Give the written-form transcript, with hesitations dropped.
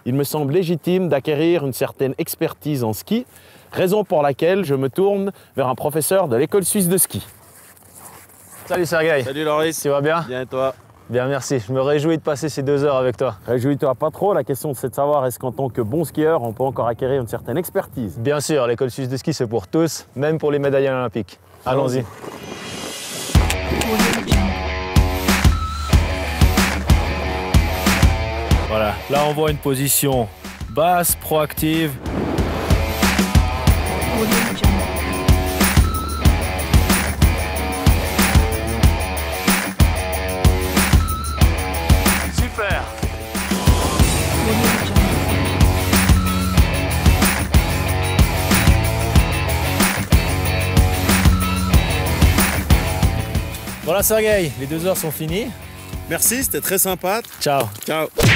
il me semble légitime d'acquérir une certaine expertise en ski, raison pour laquelle je me tourne vers un professeur de l'école suisse de ski. Salut Sergueï. Salut Loris. Tu vas bien? Bien et toi? Bien, merci. Je me réjouis de passer ces 2 heures avec toi. Réjouis-toi pas trop, la question c'est de savoir est-ce qu'en tant que bon skieur, on peut encore acquérir une certaine expertise. Bien sûr, l'école suisse de ski, c'est pour tous, même pour les médaillés olympiques. Allons-y. Voilà, là on voit une position basse, proactive. Super. Voilà Sergueï, les 2 heures sont finies. Merci, c'était très sympa. Ciao. Ciao.